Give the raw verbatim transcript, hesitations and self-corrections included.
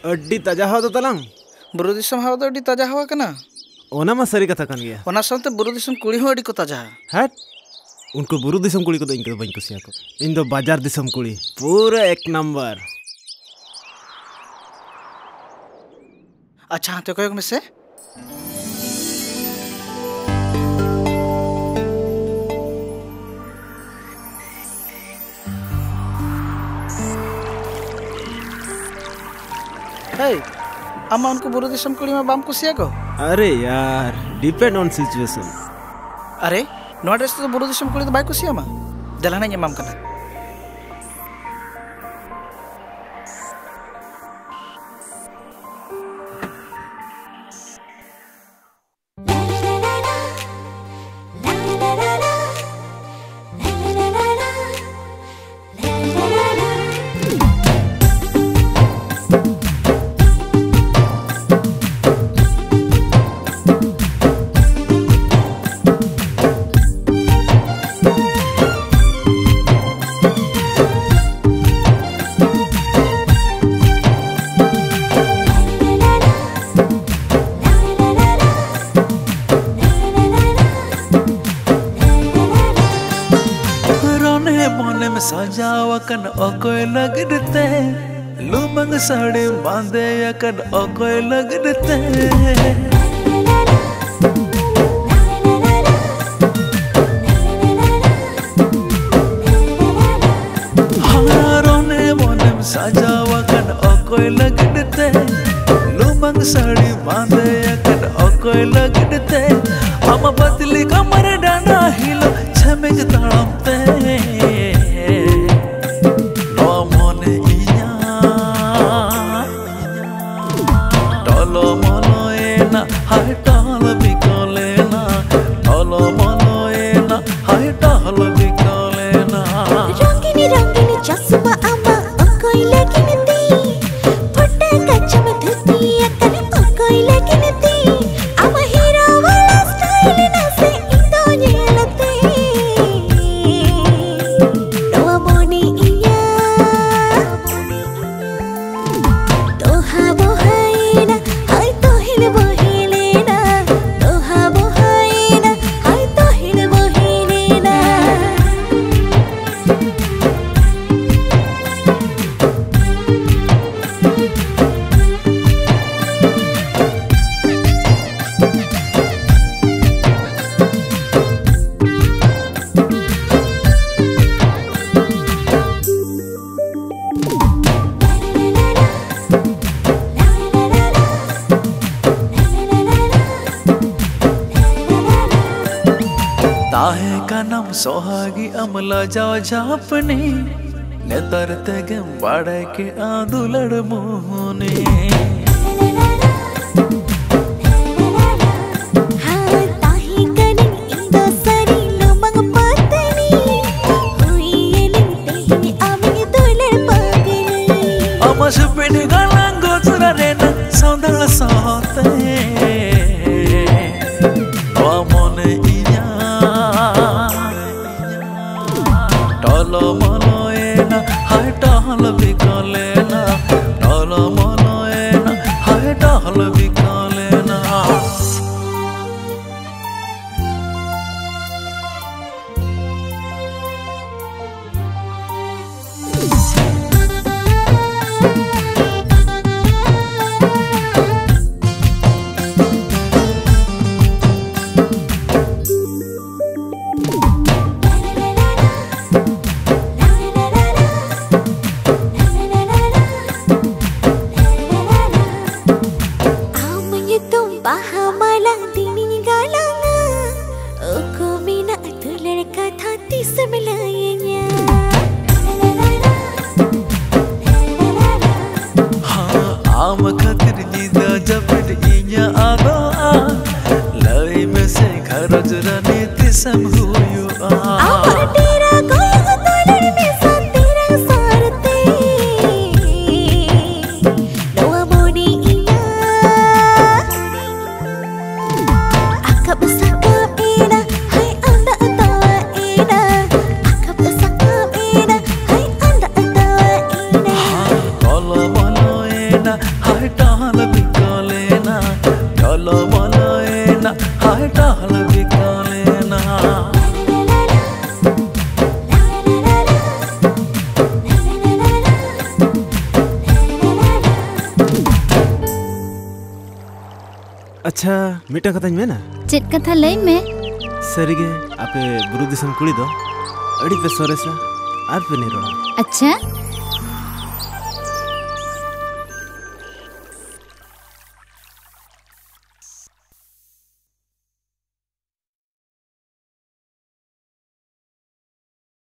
अड्डी ताजा हवा तो तलांग बुरु दिसम हवा तो अड्डी ताजा हवा कना ओना मा सरी कथा कान गया ओना साथे बुरु दिसम कुड़ी हो अड्डी को ताजा हट उनको बुरु दिसम कुड़ी को तो इनके बइन कुसिया को इन दो बाजार दिसम कुड़ी पूरा एक नंबर। अच्छा तो कोई में से हे अम्मा उनको बुरु दिसम कुड़ी में बाम कुसिया को। अरे यार डिपेंड ऑन सिचुएशन। अरे नोट ड्रेस तो बुरु दिसम कुड़ी तो बाई कुसिया मा दलाना ᱧᱟᱢᱟᱢ कना। सजावकन अकोय लगते लुमंग साड़ी बांधे यकन अकोय लगते हारोने मोने सजावकन अकोय लगते लुमंग साड़ी बांधे यकन अकोय लगते हम बदली कमर डाना हिलो छमेज ताड़मते हाय टहल बिकलेना टहलो मलोएना हाय टहल बिकलेना रंगीनी रंगीनी चश्मा आमा अकोय लगनती फटे कच्चा में धुती अकन अकोय लगनती आमा हीरो वाला स्टाइल ना से इंदो येलते नवा मोनी इया तो हा बोहाइना हाय तो हिल बोही ताहे का नाम सोहागी अमला जाओ झापने नेतर तेगम बाड़े के आंदुलड़ मोहने हाँ ताही कनिन इंदो सरी लुमंग पतनी हुई एलिन तेहिनी आमिनी दुलड़ पगनी अमस पेड़ गलांगो चुरा रेना सौंदड़ सोते टहलो मलोएना हाय टहल बिकलेना टहलो मलोएना हाय टहल बिकलेना आम खतिर जीदा जपट इया आदो आ लई में से घर जरानी तिसम हुयो आ आवर तेरा कोई तोलड़ में सन तेरा सारते नवा मोनी इया अकब सका एना हाय अंदा अतावा एना अकब सका एना हाय अंदा अतावा एना टहलो मलोएना हाय अच्छा मिटा कथा मेना चेत कथा लई में सरीगे आपे बुरु दिसम कुड़ी दो अड़ी पे सोरेसा आर पे नहीं रोड़ा अच्छा